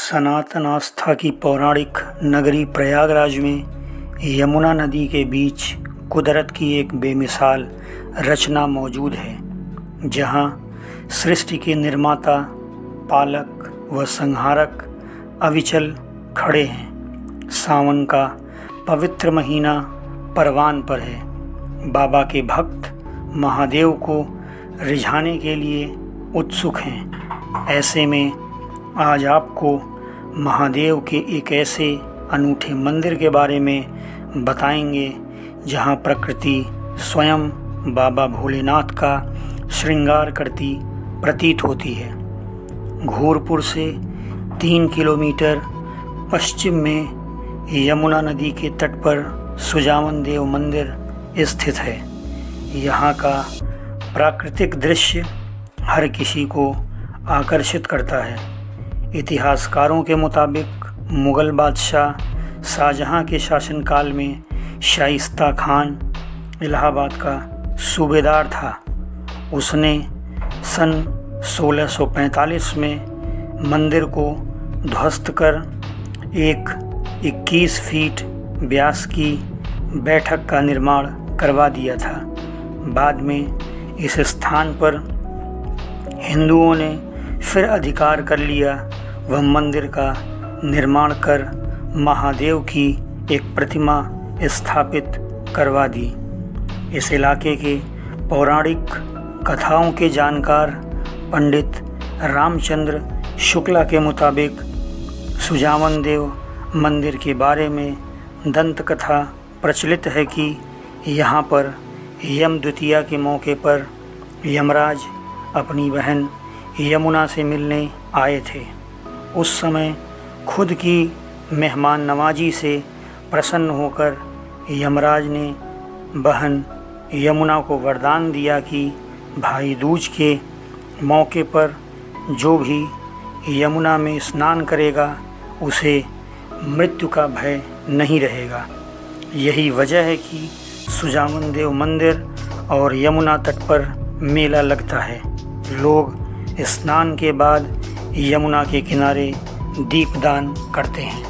सनातन आस्था की पौराणिक नगरी प्रयागराज में यमुना नदी के बीच कुदरत की एक बेमिसाल रचना मौजूद है, जहां सृष्टि के निर्माता, पालक व संहारक अविचल खड़े हैं। सावन का पवित्र महीना परवान पर है। बाबा के भक्त महादेव को रिझाने के लिए उत्सुक हैं। ऐसे में आज आपको महादेव के एक ऐसे अनूठे मंदिर के बारे में बताएंगे जहां प्रकृति स्वयं बाबा भोलेनाथ का श्रृंगार करती प्रतीत होती है। घोरपुर से 3 किलोमीटर पश्चिम में यमुना नदी के तट पर सुजावन देव मंदिर स्थित है। यहाँ का प्राकृतिक दृश्य हर किसी को आकर्षित करता है। इतिहासकारों के मुताबिक मुग़ल बादशाह शाहजहां के शासनकाल में शाइस्ता खान इलाहाबाद का सूबेदार था। उसने सन 1645 में मंदिर को ध्वस्त कर एक 21 फीट व्यास की बैठक का निर्माण करवा दिया था। बाद में इस स्थान पर हिंदुओं ने फिर अधिकार कर लिया। वह मंदिर का निर्माण कर महादेव की एक प्रतिमा स्थापित करवा दी। इस इलाके के पौराणिक कथाओं के जानकार पंडित रामचंद्र शुक्ला के मुताबिक सुजावन देव मंदिर के बारे में दंत कथा प्रचलित है कि यहाँ पर यम द्वितीया के मौके पर यमराज अपनी बहन यमुना से मिलने आए थे। उस समय खुद की मेहमान नवाजी से प्रसन्न होकर यमराज ने बहन यमुना को वरदान दिया कि भाई दूज के मौके पर जो भी यमुना में स्नान करेगा उसे मृत्यु का भय नहीं रहेगा। यही वजह है कि सुजावन देव मंदिर और यमुना तट पर मेला लगता है। लोग स्नान के बाद यमुना के किनारे दीपदान करते हैं।